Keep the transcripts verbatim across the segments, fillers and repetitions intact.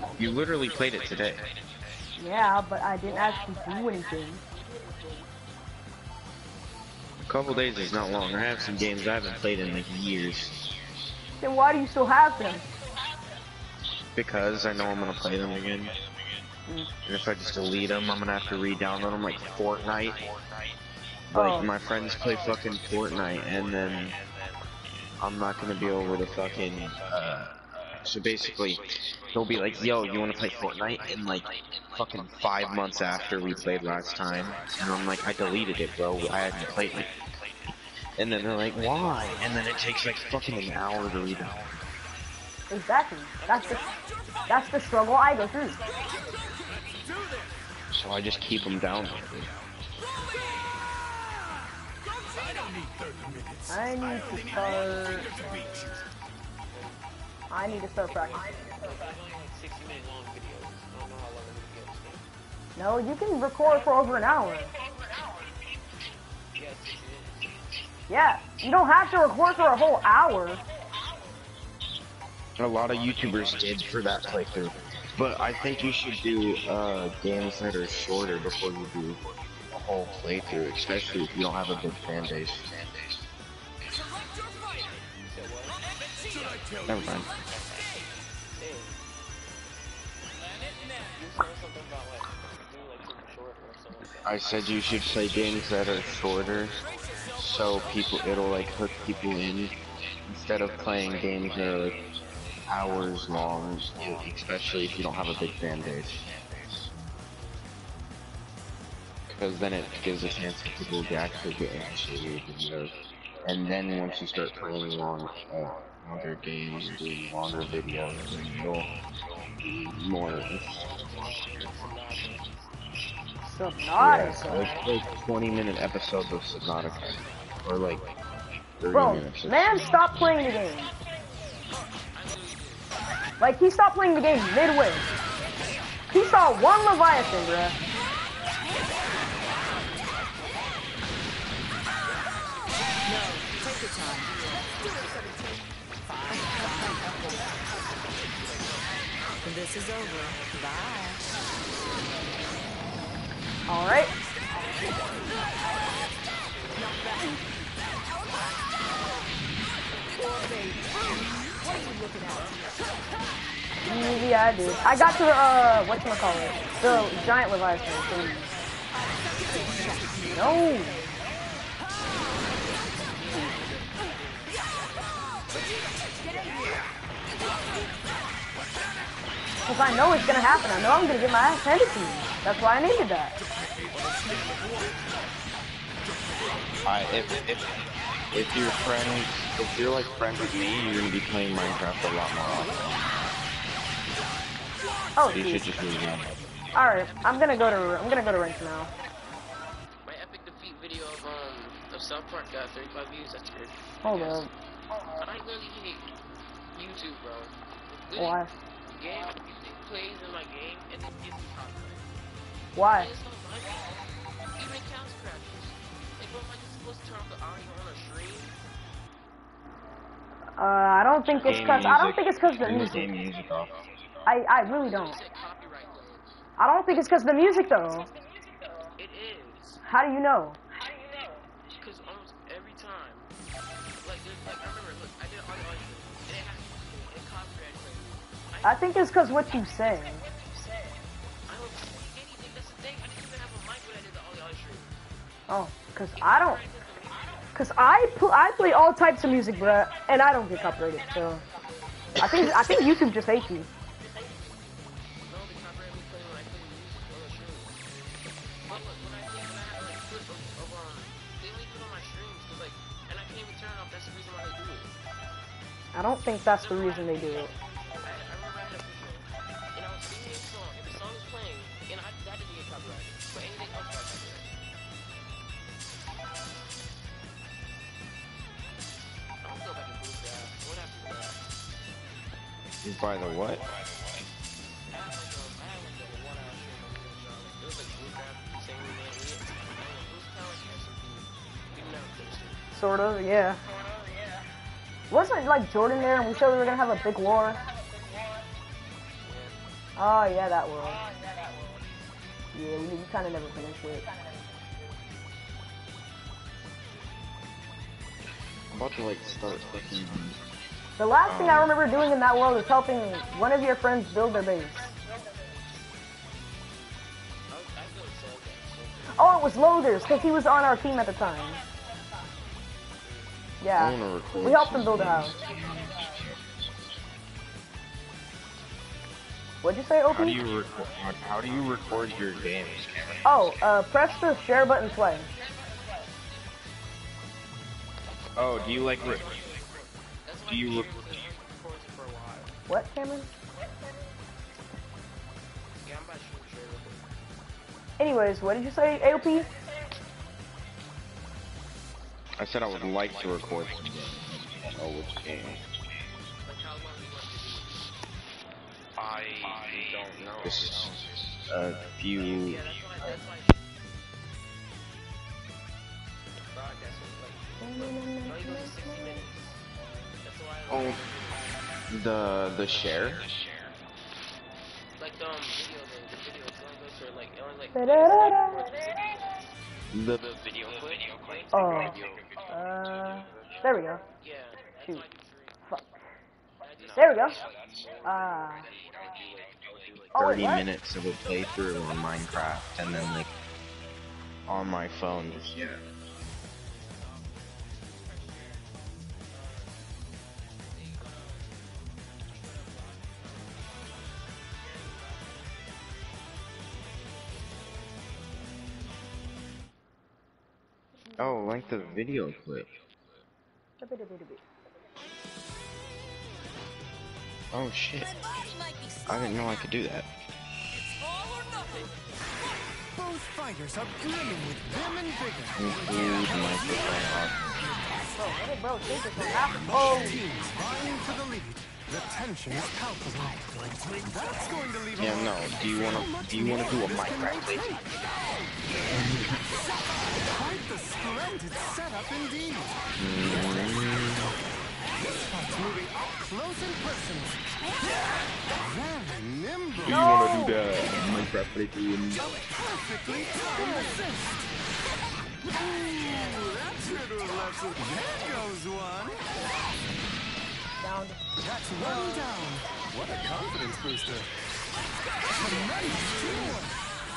You literally played it today. Yeah, but I didn't actually do anything. A couple days is not long. I have some games I haven't played in like years. Then why do you still have them? Because I know I'm gonna play them again. Mm. And if I just delete them, I'm gonna have to re-download them like Fortnite. Like, Oh. my friends play fucking Fortnite, and then I'm not gonna be able to fucking, uh, so basically, they'll be like, yo, you wanna play Fortnite? And like, fucking five months after we played last time, and I'm like, I deleted it, bro, I hadn't played it. And then they're like, why? And then it takes like fucking an hour to read it. Exactly. That's the that's the struggle I go through. So I just keep them down. I need to start. I need to start practicing. No, you can record for over an hour. Yeah, you don't have to record for a whole hour. A lot of YouTubers did for that playthrough. But I think you should do uh, games that are shorter before you do a whole playthrough, especially if you don't have a big fan base. Never mind. I said you should play games that are shorter, so people it'll like hook people in instead of playing games that are like hours long, especially if you don't have a big fan base. Because then it gives a chance for people to actually get initiated with those. And then once you start playing long, uh, longer games and doing longer videos, then you'll be more Subnautica. Yeah, like, like twenty minute episodes of Subnautica. Or like thirty Bro, minutes. man, stop playing the game. Like, he stopped playing the game midway. He saw one Leviathan, bruh. No, take your time. This is over. Bye. All right. What are you looking at? Yeah, I did. I got to the, uh, whatchamacallit, the giant Leviathan thing. No. Because I know it's going to happen. I know I'm going to get my ass handed to me. That's why I needed that. Alright, if, if, if you're friends, if you're like friends with me, you're going to be playing Minecraft a lot more often. Oh, so you geez. should just move on. Alright, I'm going to go to, I'm going to go to rank now. My epic defeat video of, um, of South Park got thirty-five views. That's good. Hold up. I really hate YouTube, bro. Literally, Why? game music plays in my game and then gives me copyright. Why? It's not my fault. Even counts crashes. Like, what am I just supposed to turn off the audio on a stream? Uh, I don't think it's Game cause, I don't music. think it's cause the Turn the music. game music off. I, I really don't. It said copyright lands. I don't think it's cause the music though. It is. How do you know? Because almost every time, like, there's, like, I remember, look, I did an audio stream, and it had it copyright claims. I think it's cause what you say. I don't see anything. That's the thing. I didn't even have a mic when I did the audio stream. Oh, cause I don't. Cause I pl I play all types of music, bruh, and I don't get copyrighted. So I think I think YouTube just hates you. No, the copyright was playing when I play music on the stream. But look, when I play, when I have like clip of, of um, they only put on my streams, cause like, and I can't even turn it off. That's the reason why they do it. I don't think that's the reason they do it. I, I remember I had a video, and I was singing a song, and the song was playing, and I that didn't get copyrighted, but anything else got copyrighted. I don't feel like a blue guy. What happened to that? You buy the what? I had like um, I had like a one hour stream on the job. Like, it was like blue crap, saying we made it. I don't know, it was kind of like S M P. We never finished it. Sort of, yeah. Wasn't like Jordan there, and we said we were gonna have a big war? Oh yeah, that world. Yeah, we, we kind of never finished it. I'm about to like start fucking. The last um, thing I remember doing in that world is helping one of your friends build their base. Oh, it was Lothers, because he was on our team at the time. I Yeah, wanna record we helped him some build a games. house. What'd you say, O P? How do you record? How do you record your games, Cameron? Oh, uh, press the share button twice. Oh, do you like? Re do you? Re What, Cameron? Anyways, what did you say, A O P? I said I would like to record some games. I don't know which game. I don't know. Just a few. Oh, the the share. Like the um, video, the, the video, it's only goes for like, it only like. The, the video clip. Oh, uh, there we go. Yeah. Shoot. Fuck. There we go. Uh, oh, wait, thirty what? minutes of a playthrough on Minecraft, and then like on my phone. Just, yeah. Oh, like the video clip. Oh shit. I didn't know I could do that. Both fighters are brimming with vim and vigor. Include microphone Bro, what did bro think it's gonna Both Oh, teams vying for the lead. The tension is palpable. That's going to leave a Yeah, no. mark. Do you wanna do you wanna do a Minecraft playthrough? Quite the splendid setup indeed. This fight's moving up close and personal. Very nimble. Do you wanna do the Minecraft playthrough? In Perfectly timed assist. Ooh, that should have left some. There goes one. down. That's one down. What a confidence booster. Tremendous teamwork.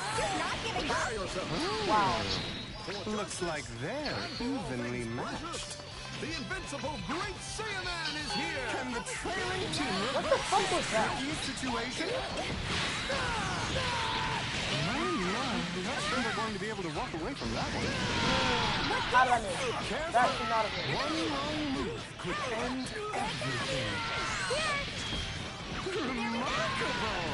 Wow. Looks like they're evenly matched. The invincible Great Saiyaman is here! Can the trailing team What the fuck was that? reverse the situation? My, my, not sure we're going to be able to walk away from that one. How did I miss? That should not have been. One wrong move could end everything. Remarkable!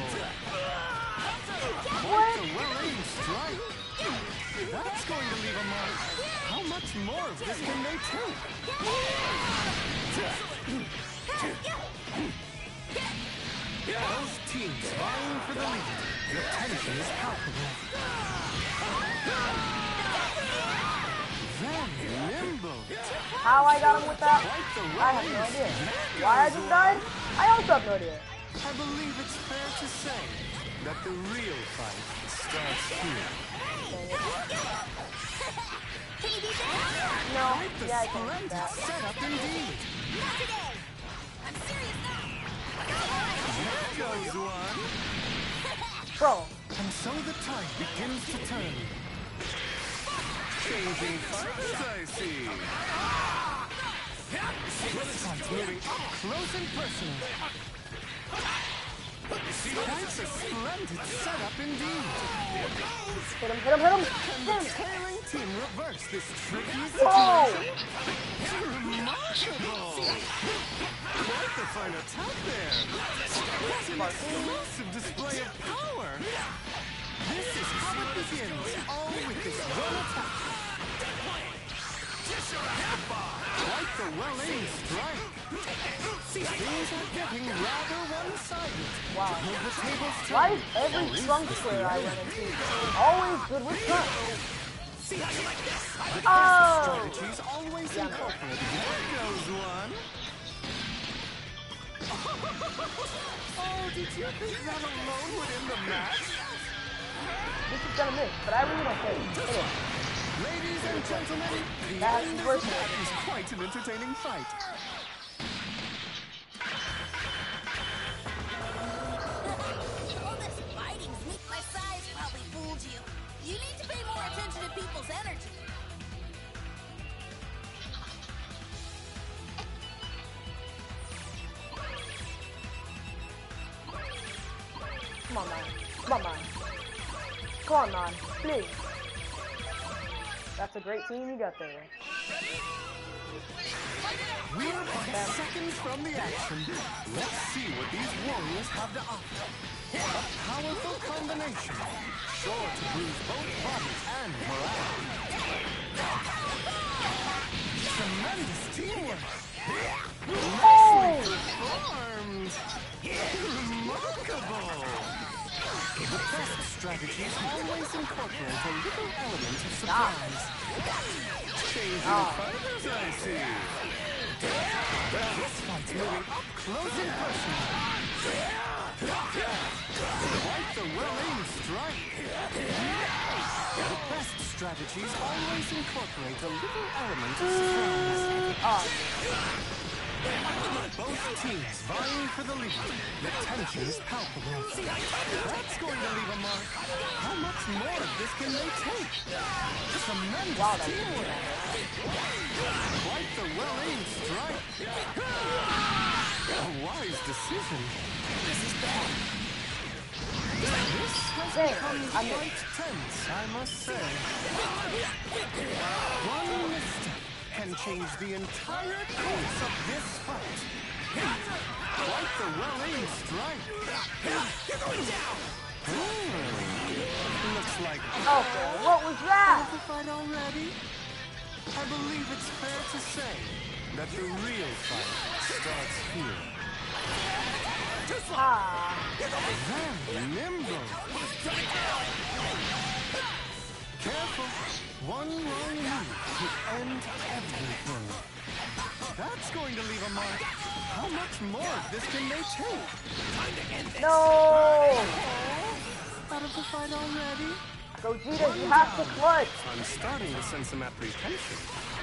What? A well-aimed strike. That's going to leave a mark. How much more of this can they take? Both teams vying for the lead. The tension is palpable. Very nimble. How I got him with that? I have no idea. Why I just died? I also have no idea. I believe it's fair to say that the real fight starts here. No, Quite the yeah, I can do splendid that. setup indeed. There goes one. Bro, And so the tide begins to turn. Changing fighters, I see. This fight's moving up close and personal. Quite a splendid setup indeed. hit him, hit him, hit him. Can the trailing team reverse this tricky Whoa! situation? Remarkable! Quite the fine attack there. That's an explosive display of power. This is how it begins, all with this one attack. Quite the well-aimed strike. Things are getting rather one-sided. Wow. Will the tables turn? Why is every trunk square I run into always good with trunk? Oh! Strategies always incorporate. There goes one. Oh, did you think that alone would end the match? This is gonna miss, but I really don't care. Hit it. Ladies and gentlemen, the That's end of worth the it. match is quite an entertaining fight. All this fighting's neat. My size probably fooled you. You need to pay more attention to people's energy. Come on, man. Come on, man. Come on, man. Please. That's a great team you got there. We're but seconds from the action. Let's see what these warriors have to offer. A powerful combination, sure to bruise both bodies and morale. Tremendous teamwork. Oh! Performed. Remarkable. The best strategies always incorporate a little element of surprise. Changing fighters, I see. This fight's moving up close and personal. Quite the well-aimed strike. The best strategies always incorporate a little element of surprise. Oh. Both teams vying for the lead. The tension is palpable. That's going to leave a mark. How much more of this can they take? Tremendous Wow, that's teamwork. Quite the well-aimed strike. A wise decision. This is bad. This has Dang, become I missed. quite tense, I must say. One misstep can change the entire course of this fight. Quite the well-aimed strike. You're going down. Hmm. Looks like Okay, what was that? the fight already. I believe it's fair to say that the real fight starts here. Ah. Very nimble. Careful. One wrong move could end everything. That's going to leave a mark. How much more of this can they take? Time to end this. No! Out of the fight already? Gogeta, you have to clutch. I'm starting to sense some apprehension.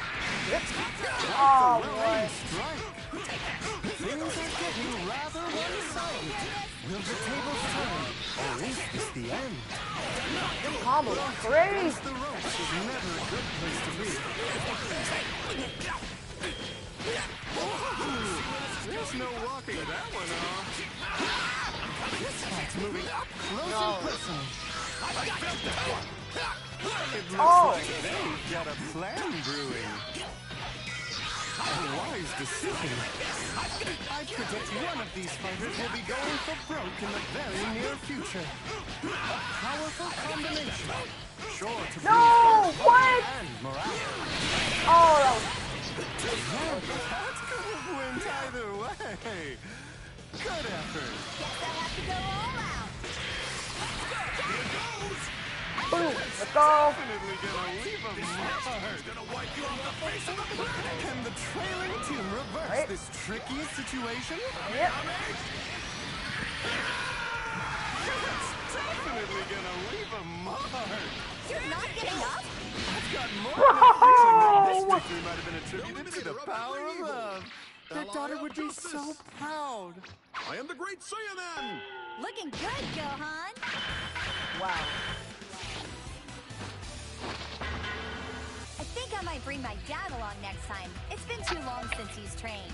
Oh, The boy. well-aimed strike. Things are getting rather one-sided. Will the tables turn, or is this the end? Combo crazy. Against the ropes is never a good place to be. There's no walking that one off. This fight's moving up close No. and personal. It looks Oh. like they've got a plan brewing. A wise decision. I predict one of these fighters will be going for broke in the very near future. A powerful combination. Sure to No, boost both what? and morale. Oh, that was... That could have went either way. Good effort. Guess I have to go all out. Boom. Let's go. Definitely gonna leave a mark. Can the trailing team reverse Right. this tricky situation? Yep. It's definitely gonna leave a mark. You're not getting up? I've got more Bro! conviction that this victory might have been attributed to the power of love. Their daughter would be so proud. I am the great Saiyaman! Looking good, Gohan. Wow. I think I might bring my dad along next time. It's been too long since he's trained.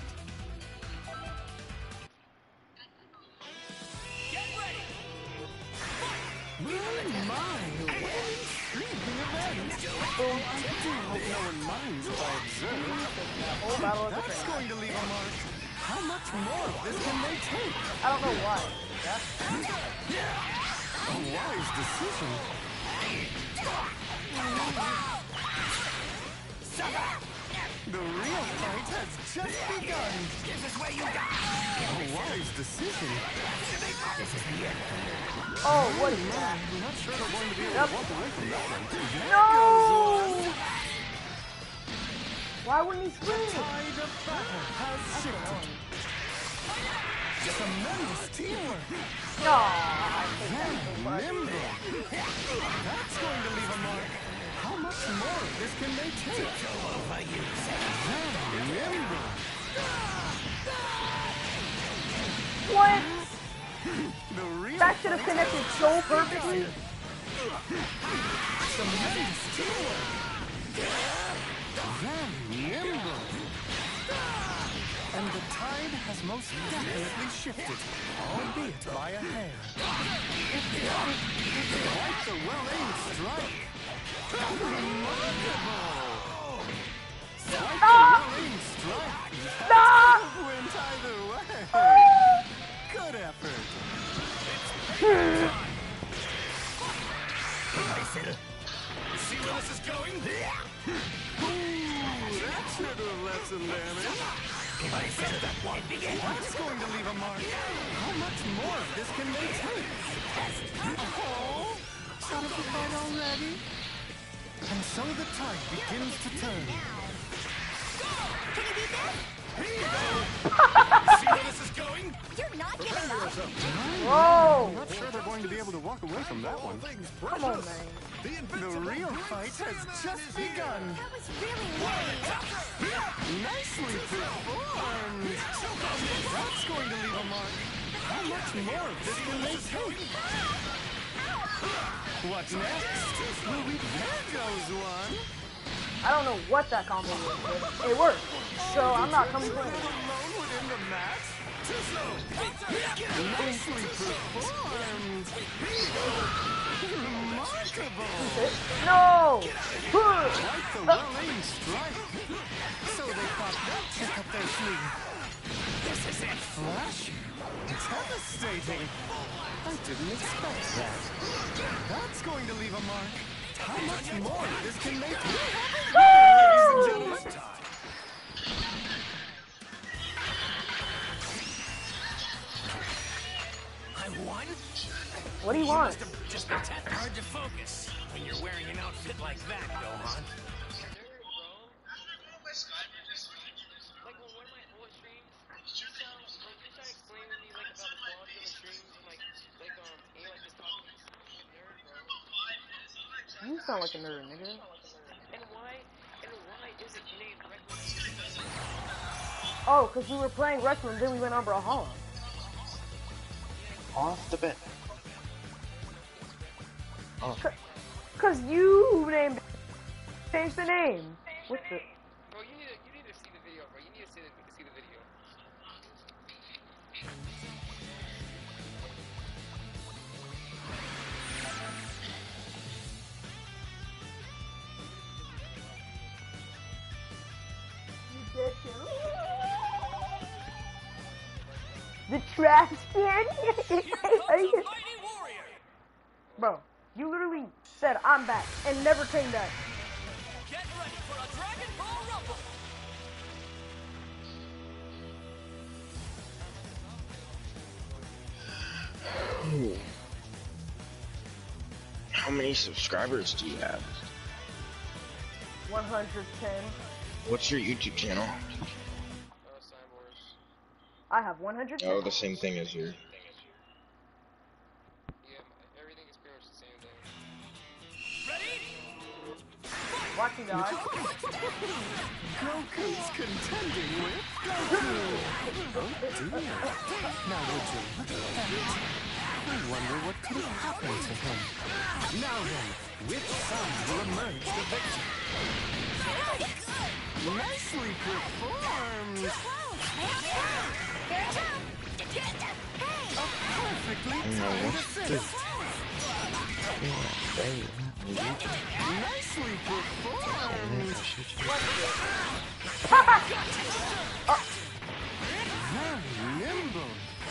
My, what an intriguing event. Oh, I do hope no one minds if I observe. Whole battle of the That's train. going to leave a mark. How much more of this can they take? I don't know why. A wise decision. The real fight has just begun. This is where you die. A wise decision. Oh, what is that? I'm not sure they're going to be able Yep. to walk away from that one. There No! goes one. Why wouldn't he swing? Tide of battle has shifted. Tremendous teamwork. No, I think that's so Very funny. nimble. That's going to leave a mark. How much more of this can they take? Very nimble. What? The real That should have connected so perfectly. tremendous teamwork. Very nimble. And the tide has most definitely shifted, albeit by a hair. Quite the well-aimed strike. Remarkable! Quite the well-aimed strike. That went either way. Good effort. See where this is going? Ooh, that should have left some damage. That's going to leave a mark. How much more of this can they take? Oh, out of the fight already? And so the tide begins to turn. Can you beat this? See where this is going? You're not giving up. Whoa! I'm not sure they're going to be able to walk away from that one. Come on, man. The real fight has just begun. That was really neat. Nicely performed. That's going to leave a mark. How much more of this can they take? What next? Will we... There goes one. I don't know what that combo was, but it worked. So I'm not complaining. Alone within the match? Nicely performed. Remarkable. No! Quite the well-aimed strike. So they thought they'd check up their sleeve. This is it. Flash? Devastating. I didn't expect that. That's going to leave a mark. How much more of this can they do? Ladies and gentlemen. I won? What do you want? Must have just been that hard to focus when you're wearing an outfit like that, Gohan. Like when one of my old streams, you tell, like you try to explain to me like about the quality of the streams and like, like um, and like just talking to me, nerd, bro. You sound like a nerd, nigga. And why, and why is it named Requiem? Oh, because we were playing Requiem, then we went on Brawlhalla. Off the bed. Oh. Because you named changed the name. What's the... Bro, you need to, you need to see the video, bro. You need to see the, see the video. The trash can? Bro, you literally said I'm back and never came back. Get ready for a Dragon Ball Rumble! How many subscribers do you have? one hundred ten. What's your YouTube channel? Uh, Cyborgs. I have one hundred ten. Oh, the same thing as your. Yeah, everything is pretty much the same thing. Watching God. Goku's contending with Goku. Oh dear. Now would you look at that? I wonder what could have happened to him. Now then, which side will emerge the victor? Nicely performed. A perfectly timed assist. Nicely performed. Very nimble.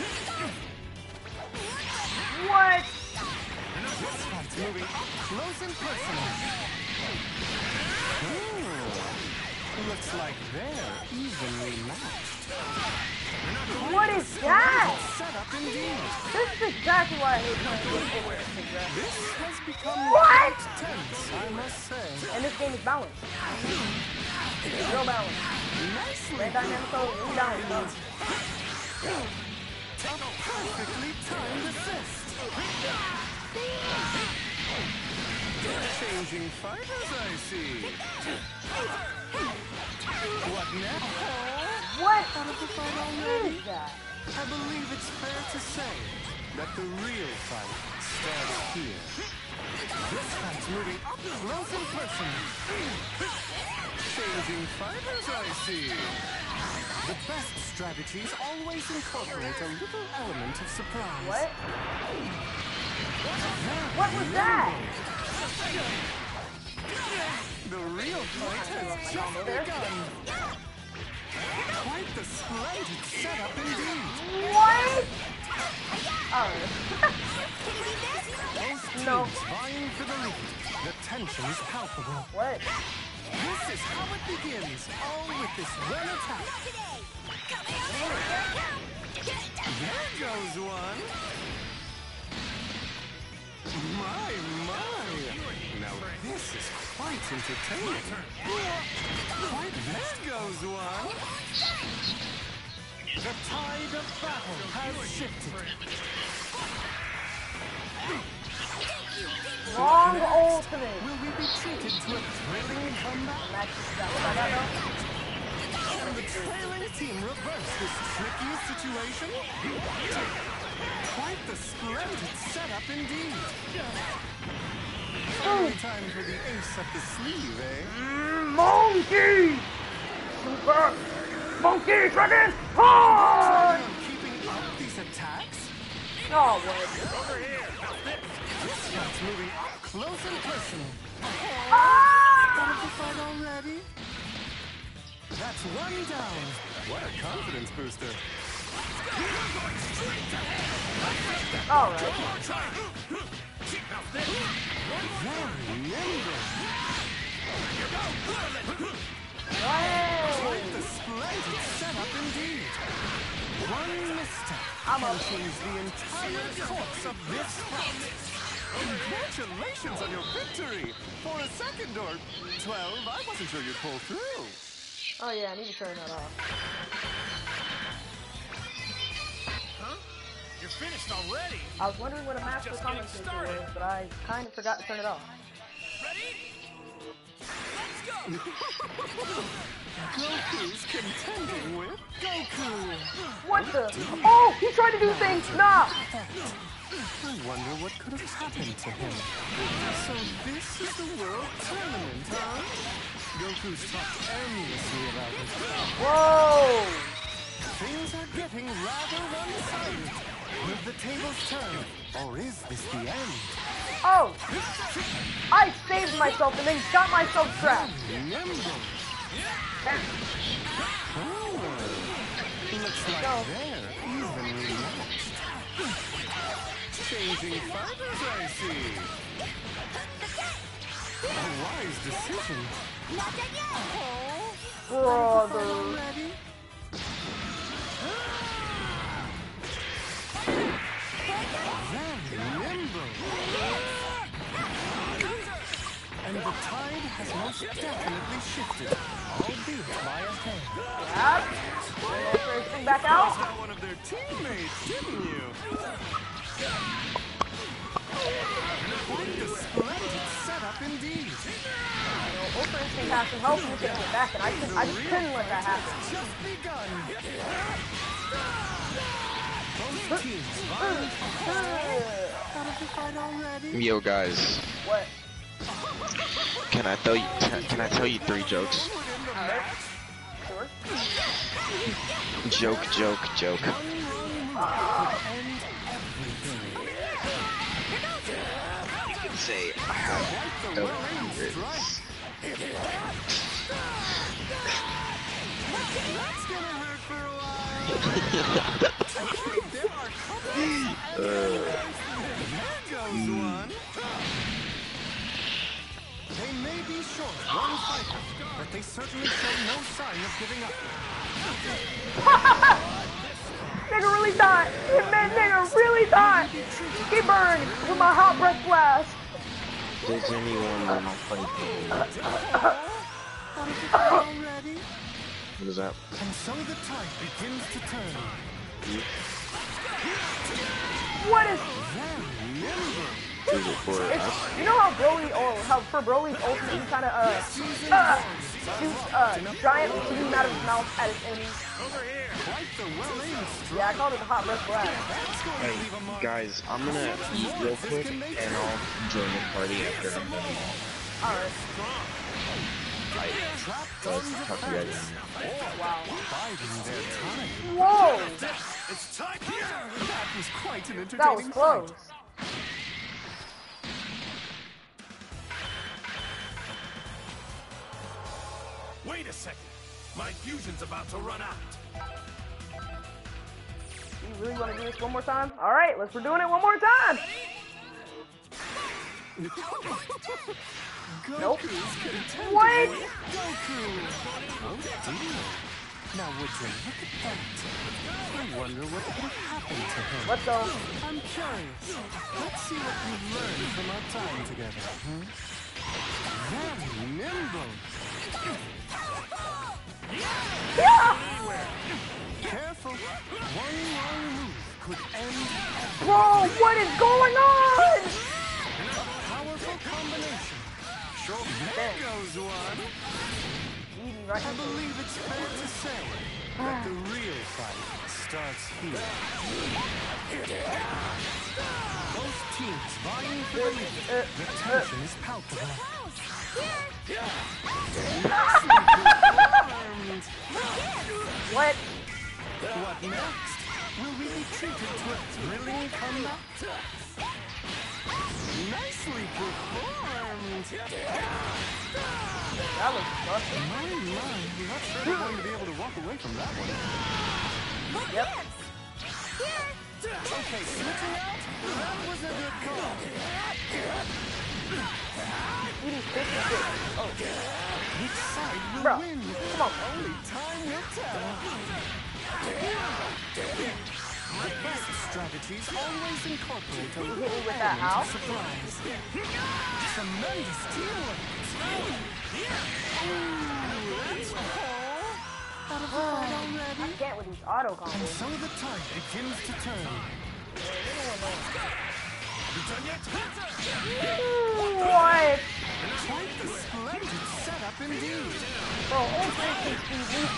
What? Spot's moving up close and personal. Oh, looks like they're evenly matched. What is that? Set up indeed. This is exactly why I hate playing with over. This has become What? quite tense, I must say. And this game is balanced. Real balanced. Nicely Red Dynamic Code, we balanced. perfectly timed assist. Changing fighters, I see. What now? What Out of the fight is already? that? I believe it's fair to say that the real fight starts here. This fight's moving up close and personal. Changing fighters, I see. The best strategies always incorporate a little element of surprise. What? What was that? The real fight has just begun. Quite the splendid setup indeed. What? Alright. Both teams No. vying for the lead. The tension is palpable. What? This is how it begins, all with this one attack. There goes one. My, my. Now this is quite entertaining. Quite, there goes one. The tide of battle has shifted. Long ultimate. Will we be treated to a thrilling comeback? Match is that what I got though? Can the trailing team reverse this tricky situation? Quite the splendid setup indeed. Only time for the ace up the sleeve, eh? Mm, monkey! Super monkey dragon punch! On keeping up these attacks? Oh, what? This fight's moving up close and personal. Ah! Out of the fight already? That's one down. What a confidence booster. Alright. Very nimble. Hey! Quite the splendid setup indeed. One misstep I'm can up. change the entire course of this fight. Congratulations on your victory. For a second or twelve, I wasn't sure you'd pull through. Oh yeah, I need to turn that off. Huh? You're finished already? I was wondering what a master Just getting commentator started. was, but I kind of forgot to turn it off. Ready? Let's go! Goku's contending with Goku. What the? Oh, he tried to do things. Nah. I wonder what could have happened to him. So this is the World Tournament, huh? Goku's talked endlessly about it. Whoa. Things are getting rather one-sided. Will the tables turn, or is this the end? Oh. I saved myself and then got myself trapped. Nimble. Oh, looks like No. they're evenly matched. Changing fighters, I see. A wise decision. Not done yet. Oh, Brother. already? Very nimble. And the tide has most definitely shifted, albeit by a hair. Yep. Everything back out. Saw one of their teammates, didn't you? Quite the splendid setup indeed. Ultra Instinct has some help and taking it back, and I, couldn't, I just couldn't let that happen. Just begun. Both teams vying for out of the fight already. Yo guys, What? can I tell you can I tell you three jokes? Alright. Sure. Joke, joke, joke. You can say I have no favorites. That's gonna hurt for a while. There are comebacks. There goes one. They may be short one fighter, but they certainly show no sign of giving up. Nigga really thought. Man, nigga really thought. He burned with my hot breath blast. Does anyone want to fight? Already? What is that? And so the tide begins to turn. What is? Is it for It's, us? you know how Broly, or how for Broly's ultimate, he kind of uh, uh shoots uh giant beam out of his mouth at his enemies. Over here. Quite the well-aimed strike. Yeah, I called it the hot breath blast. That's going to Hey, leave a mark. guys, I'm gonna eat real quick, and I'll join the party after I'm done. All right. Trapped Guys, on the talk to you guys. fence. Wow. Biding their time. Whoa, It's time. That was quite an entertaining that was close. fight. Wait a second. My fusion's about to run out. You really want to do this one more time? All right, let's. We're doing it one more time. Nope. Goku's contending What? with Goku. Oh dear. Now would you look at that? I wonder what would happen to him. Let's go. I'm curious. Let's see what we've learned from our time together. Hmm? Very nimble. Yeah. Careful. One wrong move could end Bro, what is going on? a powerful combination. Sure, there goes one. Easy, right? I believe it's fair to say that the real fight starts here. Both teams vying for the lead. Uh, The uh, tension is palpable. what? What next? Will we be treated to a thrilling comeback? Nicely performed! That was busted. My, my, I'm not sure they're going to be able to walk away from that one. Yep. Okay, switching out? That was a good call. Eating fish and shit. Oh, Which side will bro, win? come on. Only time will tell. The best strategies always incorporate a You hit little me with that, element how? of surprise. Tremendous teamwork. Ooh, that's cool. Out of the fight I already. can't with these auto And combos. so the tide begins to turn. What? Quite the splendid setup indeed. Bro, all three speed.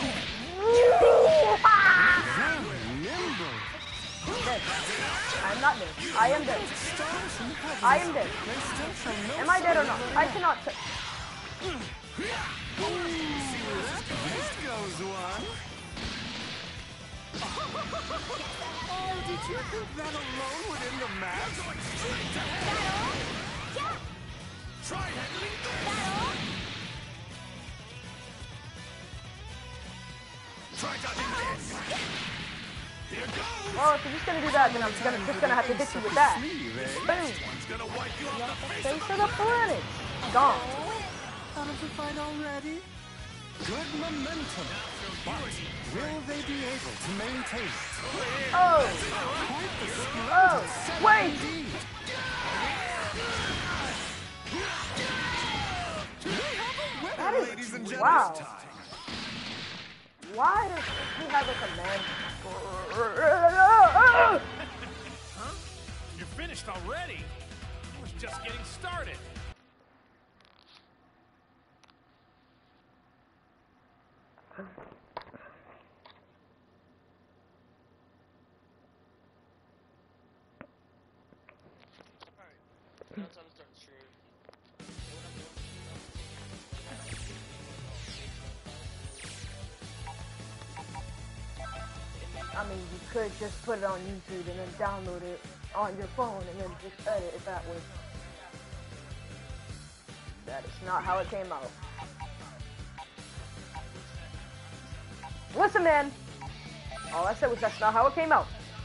Very nimble. Dead. I'm not dead. I am dead. Stars and heavens. I am dead. They still show no Am I dead or not? I cannot. T This goes one. Oh, did you think that alone would end the match? Try handling Try dodging this. Here goes. well, if you're just gonna do that, then I'm gonna just gonna have to hit you with that. Boom. One's gonna wipe you off the face. Face of the planet. Gone. Out of the fight already? Good momentum. But will they be able to maintain it? Oh. Quite the splendid Oh. setup Wait. indeed. We have a winner, That is- ladies and gentlemen. wow. This time. Why does he have a command? Huh? You're finished already. I was just getting started. Now it's time to start the stream. I mean, you could just put it on YouTube and then download it on your phone and then just edit it that way. That is not how it came out. Listen, man. All I said was that's not how it came out.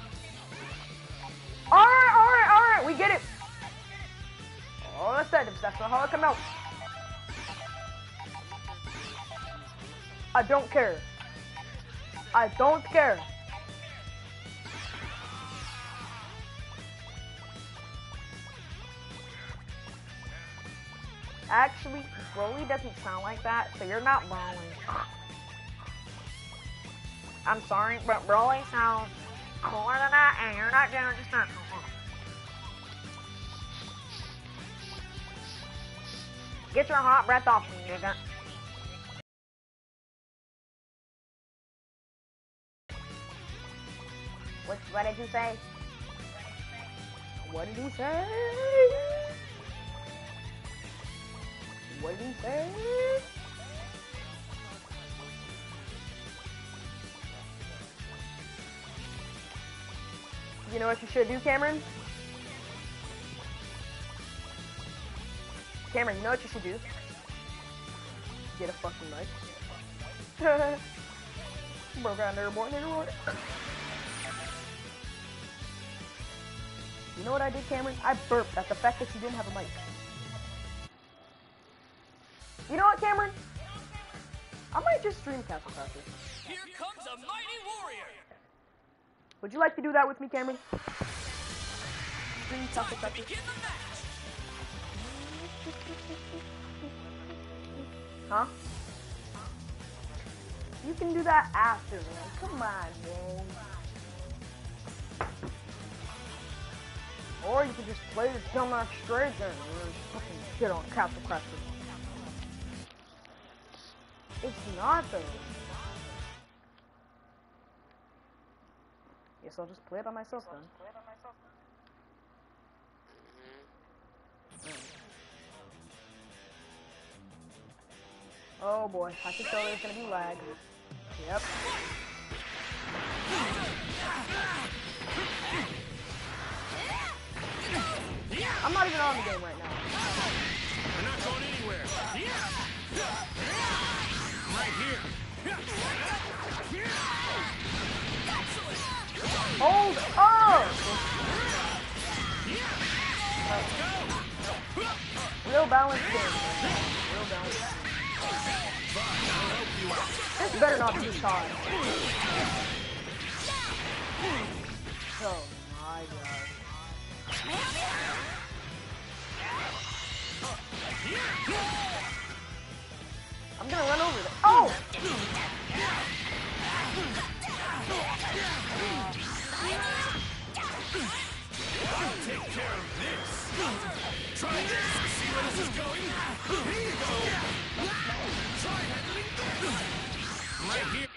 Alright, alright, alright, we get it. All I said is that's not how it came out. I don't care. I don't care. Actually, Broly doesn't sound like that, so you're not Broly. I'm sorry, but Broly sounds cooler than that, and you're not gonna just not. Get your hot breath off me, nigga. What, what did you say? What did he say? What did he say? You know what you should do, Cameron? Cameron, you know what you should do? Get a fucking mic. Broke out there, boy, nigga, boy. You know what I did, Cameron? I burped at the fact that you didn't have a mic. You know what, Cameron? I might just stream Castle Crashers. Here comes a mighty warrior. Would you like to do that with me, Cameron? Stream Castle Crashers. Begin the match. Huh? You can do that after, man. Come on, man. Or you can just play your dumbass straight there and just fucking shit on Castle Crashers. It's not though. Guess I'll just play it by myself then. Oh boy, I can tell there's gonna be lag. Yep. I'm not even on the game right now. We're not going anywhere. Right here. Hold up! Real balance game. Real balance. This better not be Todd. Oh my god. I'm gonna run over there. Oh! Take care of this. Try this. See where this is going? Here you go. Try handling this. Right here.